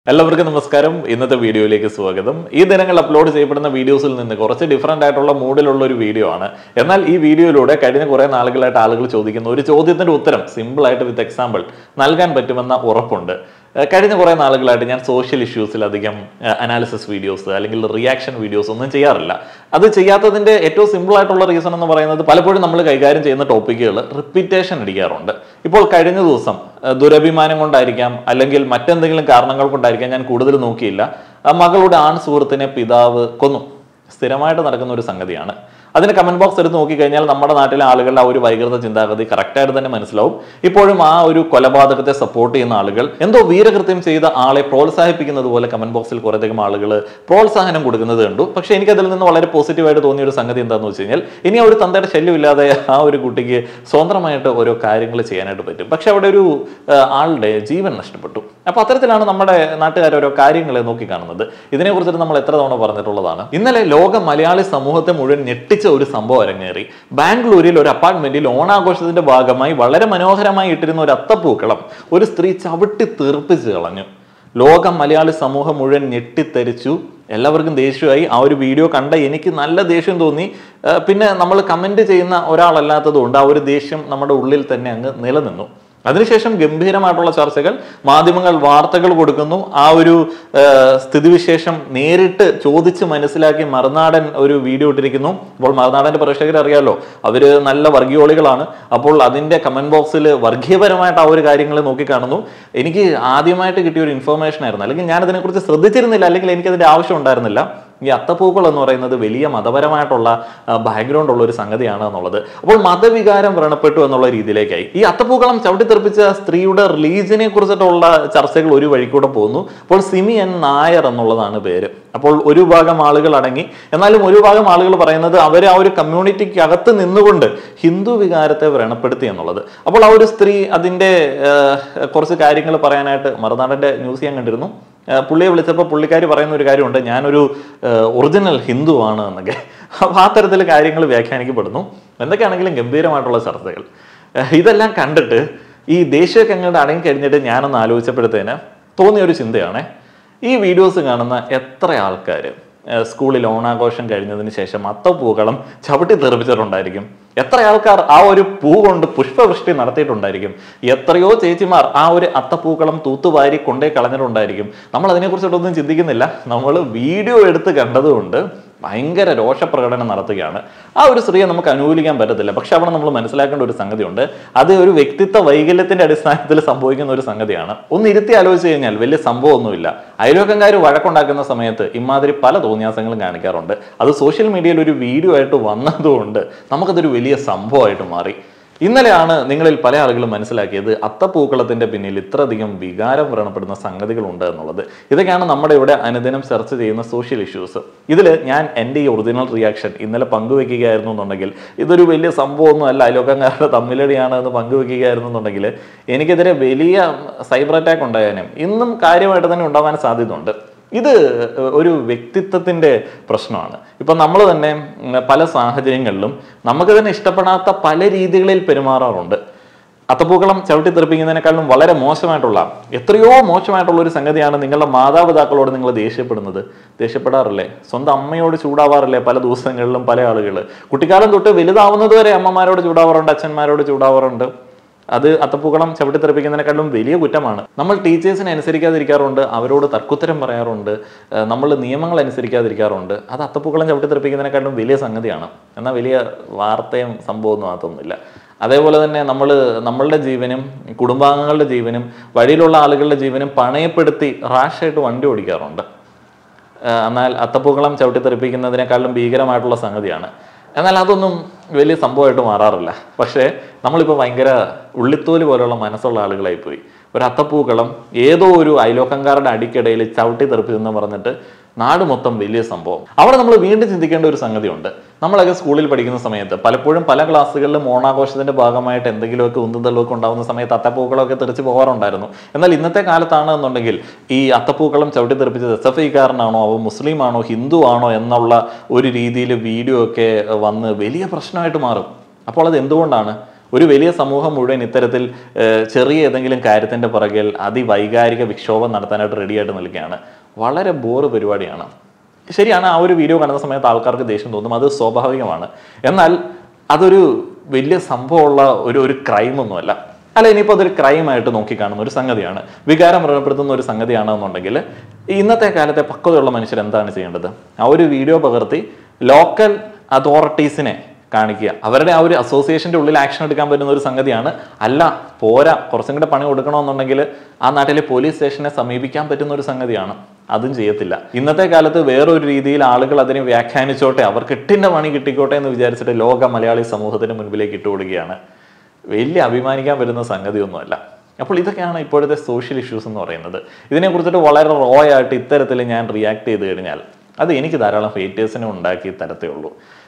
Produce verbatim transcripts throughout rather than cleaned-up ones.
എല്ലാവർക്കും നമസ്കാരം. ഇന്നത്തെ വീഡിയോയിലേക്ക് സ്വാഗതം. ഈ ദിനങ്ങൾ അപ്ലോഡ് ചെയ്യപ്പെടുന്ന വീഡിയോസിൽ നിന്ന് കുറച്ച് ഡിഫറെന്റ് ആയിട്ടുള്ള മൂഡിലുള്ള ഒരു വീഡിയോ ആണ്. എന്നാൽ ഈ വീഡിയോയിലൂടെ കഴിഞ്ഞ കുറെ നാളുകളായിട്ട് ആളുകൾ ചോദിക്കുന്ന ഒരു ചോദ്യത്തിന്റെ ഉത്തരം സിമ്പിൾ ആയിട്ട് വിത്ത് എക്സാമ്പിൾ നൽകാൻ പറ്റുമെന്ന ഉറപ്പുണ്ട്. കഴിഞ്ഞ കുറെ നാളുകളായിട്ട് ഞാൻ സോഷ്യൽ ഇഷ്യൂസിൽ അധികം അനാലിസിസ് വീഡിയോസ് അല്ലെങ്കിൽ റിയാക്ഷൻ വീഡിയോസ് ഒന്നും ചെയ്യാറില്ല. അത് ചെയ്യാത്തതിന്റെ ഏറ്റവും സിമ്പിൾ ആയിട്ടുള്ള റീസൺ എന്ന് പറയുന്നത് പലപ്പോഴും നമ്മൾ കൈകാര്യം ചെയ്യുന്ന ടോപ്പിക്കുകൾ റിപ്പീറ്റേഷൻ അടിക്കാറുണ്ട്. ഇപ്പോൾ കഴിഞ്ഞ ദിവസം ദുരഭിമാനം കൊണ്ടായിരിക്കാം അല്ലെങ്കിൽ മറ്റെന്തെങ്കിലും കാരണങ്ങൾ കൊണ്ടായിരിക്കാം ഞാൻ കൂടുതൽ നോക്കിയില്ല, മകളുടെ ആൺ സുഹൃത്തിനെ പിതാവ് കൊന്നു. സ്ഥിരമായിട്ട് നടക്കുന്ന ഒരു സംഗതിയാണ്. അതിന് കമന്റ് ബോക്സ് എടുത്ത് നോക്കിക്കഴിഞ്ഞാൽ നമ്മുടെ നാട്ടിലെ ആളുകളുടെ ആ ഒരു വൈകൃത ചിന്താഗതി കറക്റ്റായിട്ട് തന്നെ മനസ്സിലാവും. ഇപ്പോഴും ആ ഒരു കൊലപാതകത്തെ സപ്പോർട്ട് ചെയ്യുന്ന ആളുകൾ എന്തോ വീരകൃത്യം ചെയ്ത ആളെ പ്രോത്സാഹിപ്പിക്കുന്നത് പോലെ കമന്റ് ബോക്സിൽ കുറേയധികം ആളുകൾ പ്രോത്സാഹനം കൊടുക്കുന്നത് കണ്ടു. പക്ഷെ എനിക്ക് അതിൽ നിന്ന് വളരെ പോസിറ്റീവായിട്ട് തോന്നിയ ഒരു സംഗതി എന്താണെന്ന് വെച്ച് കഴിഞ്ഞാൽ ഇനി ആ ഒരു തന്തയുടെ ശല്യമില്ലാതെ ആ ഒരു കുട്ടിക്ക് സ്വതന്ത്രമായിട്ട് ഓരോ കാര്യങ്ങൾ ചെയ്യാനായിട്ട് പറ്റും. പക്ഷെ അവിടെ ഒരു ആളുടെ ജീവൻ നഷ്ടപ്പെട്ടു. അപ്പൊ അത്തരത്തിലാണ് നമ്മുടെ നാട്ടുകാർ ഓരോ കാര്യങ്ങളെ നോക്കിക്കാണുന്നത്. ഇതിനെക്കുറിച്ചിട്ട് നമ്മൾ എത്ര തവണ പറഞ്ഞിട്ടുള്ളതാണ്. ഇന്നലെ ലോക മലയാളി സമൂഹത്തെ മുഴുവൻ ഞെട്ടി ഒരു സംഭവം അരങ്ങേറി. ബാംഗ്ലൂരിൽ ഒരു അപ്പാർട്ട്മെന്റിൽ ഓണാഘോഷത്തിന്റെ ഭാഗമായി വളരെ മനോഹരമായി ഇട്ടിരുന്ന ഒരു അത്തപ്പൂക്കളം ഒരു സ്ത്രീ ചവിട്ടി തീർപ്പിച്ച് കളഞ്ഞു. ലോക മലയാളി സമൂഹം മുഴുവൻ ഞെട്ടിത്തെരിച്ചു. എല്ലാവർക്കും ദേഷ്യമായി. ആ ഒരു വീഡിയോ കണ്ട എനിക്ക് നല്ല ദേഷ്യം തോന്നി. പിന്നെ നമ്മൾ കമന്റ് ചെയ്യുന്ന ഒരാളല്ലാത്തത് കൊണ്ട് ആ ഒരു ദേഷ്യം നമ്മുടെ ഉള്ളിൽ തന്നെ അങ്ങ് നിലനിന്നു. അതിനുശേഷം ഗംഭീരമായിട്ടുള്ള ചർച്ചകൾ, മാധ്യമങ്ങൾ വാർത്തകൾ കൊടുക്കുന്നു. ആ ഒരു സ്ഥിതിവിശേഷം നേരിട്ട് ചോദിച്ച് മനസ്സിലാക്കി മറുനാടൻ ഒരു വീഡിയോ ഇട്ടിരിക്കുന്നു. അപ്പോൾ മറുനാടന്റെ പ്രേക്ഷകർ അറിയാലോ, അവര് നല്ല വർഗീയോളികളാണ്. അപ്പോൾ അതിന്റെ കമന്റ് ബോക്സിൽ വർഗീയപരമായിട്ട് ആ ഒരു കാര്യങ്ങൾ നോക്കിക്കാണുന്നു. എനിക്ക് ആദ്യമായിട്ട് കിട്ടിയ ഒരു ഇൻഫർമേഷൻ ആയിരുന്നു, അല്ലെങ്കിൽ ഞാൻ അതിനെക്കുറിച്ച് ശ്രദ്ധിച്ചിരുന്നില്ല, അല്ലെങ്കിൽ എനിക്കതിന്റെ ആവശ്യം ഉണ്ടായിരുന്നില്ല. ഈ അത്തപ്പൂക്കൾ എന്ന് പറയുന്നത് വലിയ മതപരമായിട്ടുള്ള ബാക്ക്ഗ്രൗണ്ട് ഉള്ള ഒരു സംഗതിയാണ് എന്നുള്ളത്. അപ്പോൾ മതവികാരം വ്രണപ്പെട്ടു എന്നുള്ള രീതിയിലേക്കായി. ഈ അത്തപ്പൂക്കളം ചവിട്ടിത്തെറിപ്പിച്ച സ്ത്രീയുടെ റിലീജിയനെ കുറിച്ചിട്ടുള്ള ചർച്ചകൾ ഒരു വഴിക്കൂടെ പോകുന്നു. അപ്പോൾ സിമി എൻ നായർ എന്നുള്ളതാണ് പേര്. അപ്പോൾ ഒരു ഭാഗം ആളുകൾ അടങ്ങി, എന്നാലും ഒരു ഭാഗം ആളുകൾ പറയുന്നത് അവർ ആ ഒരു കമ്മ്യൂണിറ്റിക്ക് അകത്ത് നിന്നുകൊണ്ട് ഹിന്ദു വികാരത്തെ വ്രണപ്പെടുത്തി എന്നുള്ളത്. അപ്പോൾ ആ ഒരു സ്ത്രീ അതിന്റെ കുറച്ച് കാര്യങ്ങൾ പറയാനായിട്ട് മറുനാടന്റെ ന്യൂസ് ഞാൻ കണ്ടിരുന്നു. പുള്ളിയെ വിളിച്ചപ്പോൾ പുള്ളിക്കാരി പറയുന്ന ഒരു കാര്യമുണ്ട്, ഞാനൊരു ഒറിജിനൽ ഹിന്ദു ആണ് എന്നൊക്കെ. അപ്പൊ ആ തരത്തിൽ കാര്യങ്ങൾ വ്യാഖ്യാനിക്കപ്പെടുന്നു. എന്തൊക്കെയാണെങ്കിലും ഗംഭീരമായിട്ടുള്ള ചർച്ചകൾ. ഇതെല്ലാം കണ്ടിട്ട് ഈ ദേശീയ അങ്ങോട്ട് അടങ്ങി കഴിഞ്ഞിട്ട് ഞാനൊന്ന് ആലോചിച്ചപ്പോഴത്തേന് തോന്നിയ ഒരു ചിന്തയാണ്, ഈ വീഡിയോസ് കാണുന്ന എത്ര ആൾക്കാർ സ്കൂളിൽ ഓണാഘോഷം കഴിഞ്ഞതിന് ശേഷം അത്തപ്പൂക്കളം ചവിട്ടി തെറിപ്പിച്ചിട്ടുണ്ടായിരിക്കും? എത്ര ആൾക്കാർ ആ ഒരു പൂ കൊണ്ട് പുഷ്പവൃഷ്ടി നടത്തിയിട്ടുണ്ടായിരിക്കും? എത്രയോ ചേച്ചിമാർ ആ ഒരു അത്തപ്പൂക്കളം തൂത്തുവാരി കൊണ്ടേ കളഞ്ഞിട്ടുണ്ടായിരിക്കും. നമ്മൾ അതിനെക്കുറിച്ചിട്ടൊന്നും ചിന്തിക്കുന്നില്ല. നമ്മൾ വീഡിയോ എടുത്ത് കണ്ടതുകൊണ്ട് ഭയങ്കര രോഷപ്രകടനം നടത്തുകയാണ്. ആ ഒരു സ്ത്രീയെ നമുക്ക് അനുകൂലിക്കാൻ പറ്റത്തില്ല. പക്ഷെ അവിടെ നമ്മൾ മനസ്സിലാക്കേണ്ട ഒരു സംഗതിയുണ്ട്, അത് ഒരു വ്യക്തിത്വ വൈകല്യത്തിന്റെ അടിസ്ഥാനത്തിൽ സംഭവിക്കുന്ന ഒരു സംഗതിയാണ്. ഒന്ന് ഇരുത്തി ആലോചിച്ച് കഴിഞ്ഞാൽ വലിയ സംഭവമൊന്നുമില്ല. അയൽവക്കംകാർ വഴക്കുണ്ടാക്കുന്ന സമയത്ത് ഇമാതിരി പല തോന്നിയാസങ്ങളും കാണിക്കാറുണ്ട്. അത് സോഷ്യൽ മീഡിയയിൽ ഒരു വീഡിയോ ആയിട്ട് വന്നതുകൊണ്ട് നമുക്കതൊരു വലിയ സംഭവമായിട്ട് മാറി. ഇന്നലെയാണ് നിങ്ങളിൽ പല ആളുകളും മനസ്സിലാക്കിയത് അത്തപ്പൂക്കളത്തിന്റെ പിന്നിൽ ഇത്രയധികം വികാരം വ്രണപ്പെടുന്ന സംഗതികളുണ്ട് എന്നുള്ളത്. ഇതൊക്കെയാണ് നമ്മുടെ ഇവിടെ അനുദിനം ചർച്ച ചെയ്യുന്ന സോഷ്യൽ ഇഷ്യൂസ്. ഇതിൽ ഞാൻ എൻ്റെ ഈ ഒറിജിനൽ റിയാക്ഷൻ ഇന്നലെ പങ്കുവെക്കുകയായിരുന്നു എന്നുണ്ടെങ്കിൽ, ഇതൊരു വലിയ സംഭവമൊന്നും അല്ല, അയൽവക്കംകാരുടെ തമ്മിലടിയാണ് എന്ന് പങ്കുവെക്കുകയായിരുന്നു എന്നുണ്ടെങ്കിൽ എനിക്കെതിരെ വലിയ സൈബർ അറ്റാക്ക് ഉണ്ടായാലും ഇന്നും കാര്യമായിട്ട് തന്നെ ഉണ്ടാവാൻ സാധ്യതയുണ്ട്. ഇത് ഒരു വ്യക്തിത്വത്തിന്റെ പ്രശ്നമാണ്. ഇപ്പൊ നമ്മൾ തന്നെ പല സാഹചര്യങ്ങളിലും നമുക്ക് തന്നെ ഇഷ്ടപ്പെടാത്ത പല രീതികളിൽ പെരുമാറാറുണ്ട്. അത്തപ്പൂക്കളം ചവിട്ടി തെറിപ്പിക്കുന്നതിനേക്കാളും വളരെ മോശമായിട്ടുള്ള, എത്രയോ മോശമായിട്ടുള്ള ഒരു സംഗതിയാണ് നിങ്ങളുടെ മാതാപിതാക്കളോട് നിങ്ങൾ ദേഷ്യപ്പെടുന്നത്. ദേഷ്യപ്പെടാറില്ലേ? സ്വന്തം അമ്മയോട് ചൂടാവാറില്ലേ പല ദിവസങ്ങളിലും പല ആളുകൾ? കുട്ടിക്കാലം തൊട്ട് വലുതാവുന്നത് വരെ അമ്മമാരോട് ചൂടാവാറുണ്ട്, അച്ഛന്മാരോട് ചൂടാവാറുണ്ട്. അത് അത്തപ്പൂക്കളം ചവിട്ടി തെറിപ്പിക്കുന്നതിനേക്കാളും വലിയ കുറ്റമാണ്. നമ്മൾ ടീച്ചേഴ്സിനെ അനുസരിക്കാതിരിക്കാറുണ്ട്, അവരോട് തർക്കുത്തരം പറയാറുണ്ട്, നമ്മൾ നിയമങ്ങൾ അനുസരിക്കാതിരിക്കാറുണ്ട്. അത് അത്തപ്പൂക്കളം ചവിട്ടി തെറിപ്പിക്കുന്നതിനേക്കാളും വലിയ സംഗതിയാണ്. എന്നാൽ വലിയ വാർത്തയും സംഭവമൊന്നും ആകത്തൊന്നുമില്ല. അതേപോലെ തന്നെ നമ്മൾ നമ്മളുടെ ജീവനും കുടുംബാംഗങ്ങളുടെ ജീവനും വഴിയിലുള്ള ആളുകളുടെ ജീവനും പണയപ്പെടുത്തി റാഷായിട്ട് വണ്ടി ഓടിക്കാറുണ്ട്. എന്നാൽ അത്തപ്പൂക്കളം ചവിട്ടി തെറിപ്പിക്കുന്നതിനേക്കാളും ഭീകരമായിട്ടുള്ള സംഗതിയാണ്. എന്നാൽ അതൊന്നും വലിയ സംഭവമായിട്ട് മാറാറില്ല. പക്ഷേ നമ്മളിപ്പോൾ ഭയങ്കര ഉള്ളിത്തോല് പോലെയുള്ള മനസ്സുള്ള ആളുകളായിപ്പോയി. ഒരു അത്തപ്പൂക്കളം ഏതോ ഒരു അയലോക്കംകാരുടെ അടിക്കിടയിൽ ചവിട്ടി തെറിപ്പിച്ചെന്ന് പറഞ്ഞിട്ട് നാട് മൊത്തം വലിയ സംഭവം. അവിടെ നമ്മൾ വീണ്ടും ചിന്തിക്കേണ്ട ഒരു സംഗതിയുണ്ട്. നമ്മളൊക്കെ സ്കൂളിൽ പഠിക്കുന്ന സമയത്ത് പലപ്പോഴും പല ക്ലാസ്സുകളിലും ഓണാഘോഷത്തിന്റെ ഭാഗമായിട്ട് എന്തെങ്കിലുമൊക്കെ ഉന്തുതള്ളൊക്കെ ഉണ്ടാകുന്ന സമയത്ത് അത്തപ്പൂക്കളമൊക്കെ തെറിച്ച് പോകാറുണ്ടായിരുന്നു. എന്നാൽ ഇന്നത്തെ കാലത്താണ് എന്നുണ്ടെങ്കിൽ ഈ അത്തപ്പൂക്കളം ചവിട്ടി തെറിപ്പിച്ചത് എസ് എഫ് ഐക്കാരനാണോ, അവ മുസ്ലിം ആണോ, ഹിന്ദു ആണോ എന്നുള്ള ഒരു രീതിയിൽ വീഡിയോ ഒക്കെ വന്ന് വലിയ പ്രശ്നമായിട്ട് മാറും. അപ്പോൾ അത് എന്തുകൊണ്ടാണ്? ഒരു വലിയ സമൂഹം മുഴുവൻ ഇത്തരത്തിൽ ചെറിയ ഏതെങ്കിലും കാര്യത്തിൻ്റെ പുറകിൽ അതിവൈകാരിക വിക്ഷോഭം നടത്താനായിട്ട് റെഡിയായിട്ട് നിൽക്കുകയാണ്. വളരെ ബോറ് പരിപാടിയാണ്. ശരിയാണ്, ആ ഒരു വീഡിയോ കാണുന്ന സമയത്ത് ആൾക്കാർക്ക് ദേഷ്യം തോന്നും, അത് സ്വാഭാവികമാണ്. എന്നാൽ അതൊരു വലിയ സംഭവമുള്ള ഒരു ഒരു ക്രൈമൊന്നുമല്ല. അല്ല, ഇനിയിപ്പോൾ അതൊരു ക്രൈമായിട്ട് നോക്കിക്കാണുന്ന ഒരു സംഗതിയാണ്, വികാരം മൃഗപ്പെടുത്തുന്ന ഒരു സംഗതിയാണെന്നുണ്ടെങ്കിൽ ഇന്നത്തെ കാലത്തെ പക്വതയുള്ള മനുഷ്യർ എന്താണ് ചെയ്യേണ്ടത്? ആ ഒരു വീഡിയോ പകർത്തി ലോക്കൽ അതോറിറ്റീസിനെ കാണിക്കുക. അവരുടെ ആ ഒരു അസോസിയേഷൻ്റെ ഉള്ളിൽ ആക്ഷൻ എടുക്കാൻ പറ്റുന്ന ഒരു സംഗതിയാണ്. അല്ല, പോരാ, കുറച്ചും കൂടെ പണി കൊടുക്കണമെന്നുണ്ടെങ്കിൽ ആ നാട്ടിലെ പോലീസ് സ്റ്റേഷനെ സമീപിക്കാൻ പറ്റുന്ന ഒരു സംഗതിയാണ്. അതും ചെയ്യത്തില്ല. ഇന്നത്തെ കാലത്ത് വേറൊരു രീതിയിൽ ആളുകൾ അതിനെ വ്യാഖ്യാനിച്ചോട്ടെ, അവർക്ക് എട്ടിൻ്റെ പണി കിട്ടിക്കോട്ടെ എന്ന് വിചാരിച്ചിട്ട് ലോക മലയാളി സമൂഹത്തിന് മുൻപിലേക്ക് ഇട്ടുകൊടുക്കുകയാണ്. വലിയ അഭിമാനിക്കാൻ പറ്റുന്ന സംഗതിയൊന്നുമല്ല. അപ്പോൾ ഇതൊക്കെയാണ് ഇപ്പോഴത്തെ സോഷ്യൽ ഇഷ്യൂസ് എന്ന് പറയുന്നത്. ഇതിനെക്കുറിച്ചിട്ട് വളരെ റോ ആയിട്ട് ഇത്തരത്തിൽ ഞാൻ റിയാക്ട് ചെയ്ത് കഴിഞ്ഞാൽ അത് എനിക്ക് ധാരാളം ഹേറ്റേഴ്സിനെ ഉണ്ടാക്കി തരത്തേ ഉള്ളൂ.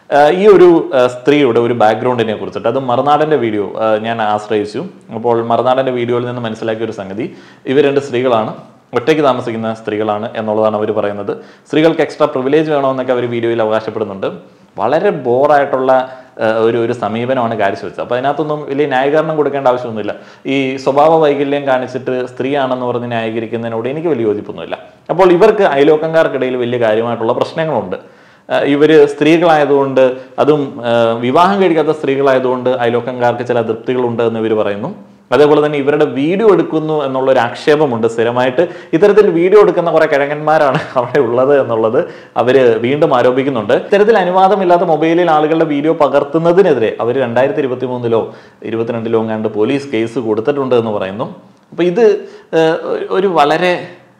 ഈ ഒരു സ്ത്രീയുടെ ഒരു ബാക്ക്ഗ്രൗണ്ടിനെ കുറിച്ചിട്ട്, അത് മറുനാടൻ്റെ വീഡിയോ ഞാൻ ആശ്രയിച്ചു. അപ്പോൾ മറുനാടൻ്റെ വീഡിയോയിൽ നിന്ന് മനസ്സിലാക്കിയ ഒരു സംഗതി, ഇവർ രണ്ട് സ്ത്രീകളാണ്, ഒറ്റയ്ക്ക് താമസിക്കുന്ന സ്ത്രീകളാണ് എന്നുള്ളതാണ് അവർ പറയുന്നത്. സ്ത്രീകൾക്ക് എക്സ്ട്രാ പ്രിവിലേജ് വേണമെന്നൊക്കെ അവർ വീഡിയോയിൽ അവകാശപ്പെടുന്നുണ്ട്. വളരെ ബോറായിട്ടുള്ള ഒരു ഒരു സമീപനമാണ് കാഴ്ചവെച്ചത്. അപ്പോൾ അതിനകത്തൊന്നും വലിയ ന്യായീകരണം കൊടുക്കേണ്ട ആവശ്യമൊന്നുമില്ല. ഈ സ്വഭാവ വൈകല്യം കാണിച്ചിട്ട് സ്ത്രീയാണെന്ന് പറഞ്ഞ് ന്യായീകരിക്കുന്നതിനോട് എനിക്ക് വലിയ യോജിപ്പൊന്നുമില്ല. അപ്പോൾ ഇവർക്ക് അയലോക്കംകാർക്കിടയിൽ വലിയ കാര്യമായിട്ടുള്ള പ്രശ്നങ്ങളുണ്ട്. ഇവർ സ്ത്രീകളായതുകൊണ്ട്, അതും വിവാഹം കഴിക്കാത്ത സ്ത്രീകളായതുകൊണ്ട് അയലോക്കംകാർക്ക് ചില തൃപ്തികളുണ്ട് എന്ന് ഇവർ പറയുന്നു. അതേപോലെ തന്നെ ഇവരുടെ വീഡിയോ എടുക്കുന്നു എന്നുള്ളൊരു ആക്ഷേപമുണ്ട്. സ്ഥിരമായിട്ട് ഇത്തരത്തിൽ വീഡിയോ എടുക്കുന്ന കുറെ കിഴങ്ങന്മാരാണ് അവിടെ ഉള്ളത് എന്നുള്ളത് അവർ വീണ്ടും ആരോപിക്കുന്നുണ്ട്. ഇത്തരത്തിൽ അനുവാദമില്ലാത്ത മൊബൈലിൽ ആളുകളുടെ വീഡിയോ പകർത്തുന്നതിനെതിരെ അവർ രണ്ടായിരത്തി ഇരുപത്തി മൂന്നിലോ ഇരുപത്തിരണ്ടിലോ എങ്ങാണ്ട് പോലീസ് കേസ് കൊടുത്തിട്ടുണ്ട് എന്ന് പറയുന്നു. അപ്പോൾ ഇത് ഒരു വളരെ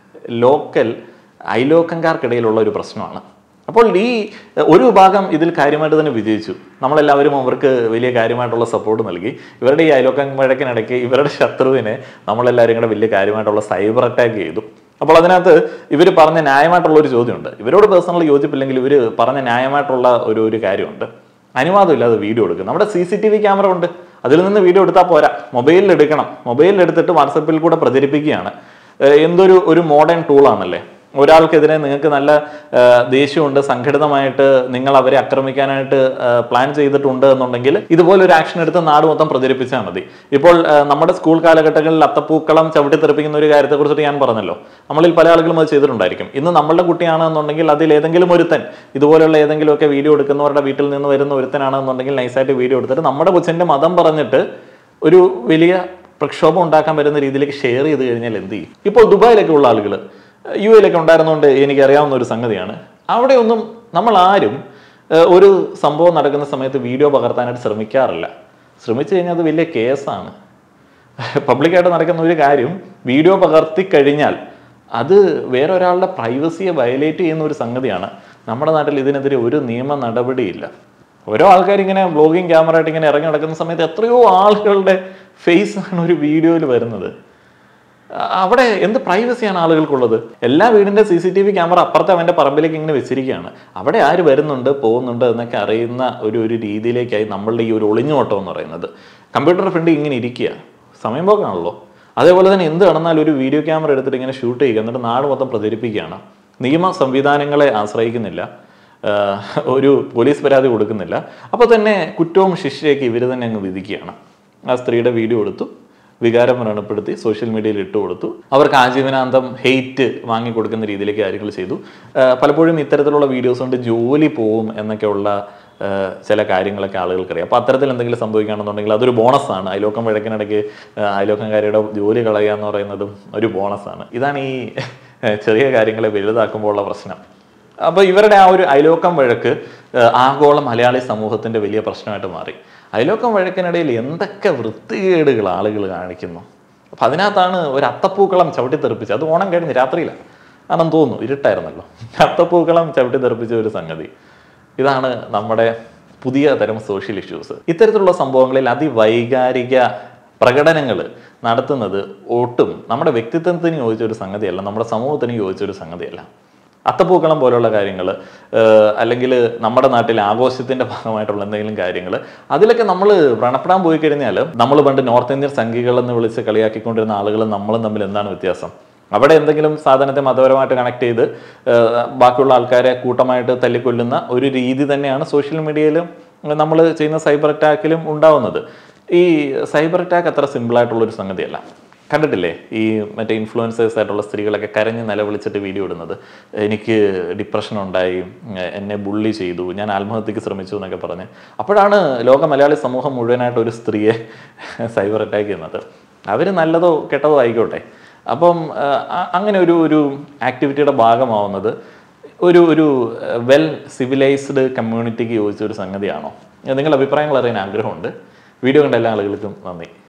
ലോക്കൽ അയലോക്കംകാർക്കിടയിലുള്ള ഒരു പ്രശ്നമാണ്. അപ്പോൾ ഈ ഒരു വിഭാഗം ഇതിൽ കാര്യമായിട്ട് തന്നെ വിജയിച്ചു. നമ്മളെല്ലാവരും അവർക്ക് വലിയ കാര്യമായിട്ടുള്ള സപ്പോർട്ട് നൽകി. ഇവരുടെ ഈ അയലോക്കം വഴക്കിനിടയ്ക്ക് ഇവരുടെ ശത്രുവിനെ നമ്മളെല്ലാവരും കൂടെ വലിയ കാര്യമായിട്ടുള്ള സൈബർ അറ്റാക്ക് ചെയ്തു. അപ്പോൾ അതിനകത്ത് ഇവർ പറഞ്ഞ ന്യായമായിട്ടുള്ള ഒരു ചോദ്യമുണ്ട്. ഇവരോട് പേഴ്സണലി യോജിപ്പില്ലെങ്കിൽ ഇവർ പറഞ്ഞ ന്യായമായിട്ടുള്ള ഒരു ഒരു കാര്യമുണ്ട്. അനുവാദമില്ലാതെ വീഡിയോ എടുക്കും. നമ്മുടെ C C T V camera ഉണ്ട്, അതിൽ നിന്ന് വീഡിയോ എടുത്താൽ പോരാ, മൊബൈലിൽ എടുക്കണം. മൊബൈലിൽ എടുത്തിട്ട് വാട്സപ്പിൽ കൂടെ പ്രചരിപ്പിക്കുകയാണ്. എന്തൊരു ഒരു മോഡേൺ ടൂളാണല്ലേ. ഒരാൾക്കെതിരെ നിങ്ങൾക്ക് നല്ല ദേഷ്യമുണ്ട്, സംഘടിതമായിട്ട് നിങ്ങൾ അവരെ ആക്രമിക്കാനായിട്ട് പ്ലാൻ ചെയ്തിട്ടുണ്ട് എന്നുണ്ടെങ്കിൽ ഇതുപോലൊരു ആക്ഷൻ എടുത്ത് നാട് മൊത്തം പ്രചരിപ്പിച്ചാൽ മതി. ഇപ്പോൾ നമ്മുടെ സ്കൂൾ കാലഘട്ടങ്ങളിൽ അത്തപ്പൂക്കളം ചവിട്ടി തെറിപ്പിക്കുന്ന ഒരു കാര്യത്തെക്കുറിച്ചിട്ട് ഞാൻ പറഞ്ഞല്ലോ. നമ്മളിൽ പല ആളുകളും അത് ചെയ്തിട്ടുണ്ടായിരിക്കും. ഇന്ന് നമ്മളുടെ കുട്ടിയാണെന്നുണ്ടെങ്കിൽ അതിൽ ഏതെങ്കിലും ഒരുത്തൻ ഇതുപോലെയുള്ള ഏതെങ്കിലുമൊക്കെ വീഡിയോ എടുക്കുന്നവരുടെ വീട്ടിൽ നിന്ന് വരുന്ന ഒരുത്തനാണെന്നുണ്ടെങ്കിൽ നൈസായിട്ട് വീഡിയോ എടുത്തിട്ട് നമ്മുടെ കൊച്ചിൻ്റെ മതം പറഞ്ഞിട്ട് ഒരു വലിയ പ്രക്ഷോഭം ഉണ്ടാക്കാൻ പറ്റുന്ന രീതിയിലേക്ക് ഷെയർ ചെയ്ത് കഴിഞ്ഞാൽ എന്ത് ചെയ്യും? ഇപ്പോൾ ദുബായിലൊക്കെ ഉള്ള ആളുകൾ, യു എയിലൊക്കെ ഉണ്ടായിരുന്നുകൊണ്ട് എനിക്കറിയാവുന്ന ഒരു സംഗതിയാണ്. അവിടെയൊന്നും നമ്മൾ ആരും ഒരു സംഭവം നടക്കുന്ന സമയത്ത് വീഡിയോ പകർത്താനായിട്ട് ശ്രമിക്കാറില്ല. ശ്രമിച്ചു കഴിഞ്ഞാൽ അത് വലിയ കേസാണ്. പബ്ലിക്കായിട്ട് നടക്കുന്ന ഒരു കാര്യം വീഡിയോ പകർത്തി കഴിഞ്ഞാൽ അത് വേറൊരാളുടെ പ്രൈവസിയെ വയലേറ്റ് ചെയ്യുന്ന ഒരു സംഗതിയാണ്. നമ്മുടെ നാട്ടിൽ ഇതിനെതിരെ ഒരു നിയമ നടപടിയില്ല. ഓരോ ആൾക്കാർ ഇങ്ങനെ വ്ളോഗിങ് ക്യാമറ ആയിട്ട് ഇങ്ങനെ ഇറങ്ങി നടക്കുന്ന സമയത്ത് എത്രയോ ആളുകളുടെ ഫേസ് ആണ് ഒരു വീഡിയോയിൽ വരുന്നത്. അവിടെ എന്ത് പ്രൈവസിയാണ് ആളുകൾക്കുള്ളത്? എല്ലാ വീടിൻ്റെ C C T V camera അപ്പുറത്തെ അവൻ്റെ പറമ്പിലേക്ക് ഇങ്ങനെ വെച്ചിരിക്കുകയാണ്. അവിടെ ആര് വരുന്നുണ്ട് പോകുന്നുണ്ട് എന്നൊക്കെ അറിയുന്ന ഒരു ഒരു രീതിയിലേക്കായി നമ്മളുടെ ഈ ഒരു ഒളിഞ്ഞോട്ടം എന്ന് പറയുന്നത്. കമ്പ്യൂട്ടർ ഫ്രണ്ട് ഇങ്ങനെ ഇരിക്കുക, സമയം പോക്കാണല്ലോ. അതേപോലെ തന്നെ എന്ത് നടന്നാലും ഒരു വീഡിയോ ക്യാമറ എടുത്തിട്ട് ഇങ്ങനെ ഷൂട്ട് ചെയ്യുക, എന്നിട്ട് നാട് മൊത്തം പ്രചരിപ്പിക്കുകയാണ്. നിയമ സംവിധാനങ്ങളെ ആശ്രയിക്കുന്നില്ല, ഒരു പോലീസ് പരാതി കൊടുക്കുന്നില്ല. അപ്പോൾ തന്നെ കുറ്റവും ശിക്ഷയൊക്കെ ഇവർ തന്നെ അങ്ങ് വിധിക്കുകയാണ്. ആ സ്ത്രീയുടെ വീഡിയോ എടുത്തു, വികാരം വ്രണപ്പെടുത്തി സോഷ്യൽ മീഡിയയിൽ ഇട്ട് കൊടുത്തു. അവർക്ക് ആജീവനാന്തം ഹെയ്റ്റ് വാങ്ങിക്കൊടുക്കുന്ന രീതിയിലേക്ക് കാര്യങ്ങൾ ചെയ്തു. പലപ്പോഴും ഇത്തരത്തിലുള്ള വീഡിയോസ് കൊണ്ട് ജോലി പോവും എന്നൊക്കെയുള്ള ചില കാര്യങ്ങളൊക്കെ ആളുകൾക്കറിയാം. അപ്പോൾ അത്തരത്തിൽ എന്തെങ്കിലും സംഭവിക്കുകയാണെന്നുണ്ടെങ്കിൽ അതൊരു ബോണസാണ്. അയലോക്കം വഴക്കിനിടയ്ക്ക് അയലോക്കംകാരുടെ ജോലി കളയുക എന്ന് പറയുന്നതും ഒരു ബോണസാണ്. ഇതാണ് ഈ ചെറിയ കാര്യങ്ങളെ വലുതാക്കുമ്പോൾ ഉള്ള പ്രശ്നം. അപ്പോൾ ഇവരുടെ ആ ഒരു അയലോക്കം വഴക്ക് ആഗോള മലയാളി സമൂഹത്തിൻ്റെ വലിയ പ്രശ്നമായിട്ട് മാറി. അയലോക്കം വഴക്കിനിടയിൽ എന്തൊക്കെ വൃത്തികേടുകൾ ആളുകൾ കാണിക്കുന്നു. അപ്പം അതിനകത്താണ് ഒരു അത്തപ്പൂക്കളം ചവിട്ടി തെറിപ്പിച്ച്, അത് ഓണം കഴിഞ്ഞ് രാത്രിയിലാണ് ആണെന്ന് തോന്നുന്നു, ഇരുട്ടായിരുന്നല്ലോ, അത്തപ്പൂക്കളം ചവിട്ടി തെറിപ്പിച്ച ഒരു സംഗതി. ഇതാണ് നമ്മുടെ പുതിയ തരം സോഷ്യൽ ഇഷ്യൂസ്. ഇത്തരത്തിലുള്ള സംഭവങ്ങളിൽ അതിവൈകാരിക പ്രകടനങ്ങൾ നടത്തുന്നത് ഒട്ടും നമ്മുടെ വ്യക്തിത്വത്തിന് യോജിച്ചൊരു സംഗതിയല്ല, നമ്മുടെ സമൂഹത്തിന് യോജിച്ചൊരു സംഗതിയല്ല. അത്തപ്പൂക്കളം പോലുള്ള കാര്യങ്ങൾ, അല്ലെങ്കിൽ നമ്മുടെ നാട്ടിലെ ആഘോഷത്തിൻ്റെ ഭാഗമായിട്ടുള്ള എന്തെങ്കിലും കാര്യങ്ങൾ, അതിലൊക്കെ നമ്മൾ വ്രണപ്പെടാൻ പോയി കഴിഞ്ഞാൽ നമ്മൾ പണ്ട് നോർത്ത് ഇന്ത്യൻ സംഘികളെന്ന് വിളിച്ച് കളിയാക്കിക്കൊണ്ടിരുന്ന ആളുകളും നമ്മളും തമ്മിൽ എന്താണ് വ്യത്യാസം? അവിടെ എന്തെങ്കിലും സാധനത്തെ മതപരമായിട്ട് കണക്ട് ചെയ്ത് ബാക്കിയുള്ള ആൾക്കാരെ കൂട്ടമായിട്ട് തല്ലിക്കൊല്ലുന്ന ഒരു രീതി തന്നെയാണ് സോഷ്യൽ മീഡിയയിലും നമ്മൾ ചെയ്യുന്ന സൈബർ അറ്റാക്കിലും ഉണ്ടാവുന്നത്. ഈ സൈബർ അറ്റാക്ക് അത്ര സിമ്പിളായിട്ടുള്ളൊരു സംഗതിയല്ല. കണ്ടിട്ടില്ലേ ഈ മറ്റേ ഇൻഫ്ലുവൻസേഴ്സ് ആയിട്ടുള്ള സ്ത്രീകളൊക്കെ കരഞ്ഞ് നിലവിളിച്ചിട്ട് വീഡിയോ ഇടുന്നത്, എനിക്ക് ഡിപ്രഷൻ ഉണ്ടായി, എന്നെ ബുള്ളി ചെയ്തു, ഞാൻ ആത്മഹത്യക്ക് ശ്രമിച്ചു എന്നൊക്കെ പറഞ്ഞ്. അപ്പോഴാണ് ലോക മലയാളി സമൂഹം മുഴുവനായിട്ട് ഒരു സ്ത്രീയെ സൈബർ അറ്റാക്ക് ചെയ്യുന്നത്. അവർ നല്ലതോ കെട്ടതോ ആയിക്കോട്ടെ. അപ്പം അങ്ങനെ ഒരു ഒരു ആക്ടിവിറ്റിയുടെ ഭാഗമാവുന്നത് ഒരു ഒരു വെൽ സിവിലൈസ്ഡ് കമ്മ്യൂണിറ്റിക്ക് യോജിച്ച ഒരു സംഗതിയാണോ? നിങ്ങളുടെ അഭിപ്രായങ്ങൾ അറിയാൻ ആഗ്രഹമുണ്ട്. വീഡിയോ കണ്ട എല്ലാ ആളുകൾക്കും നന്ദി.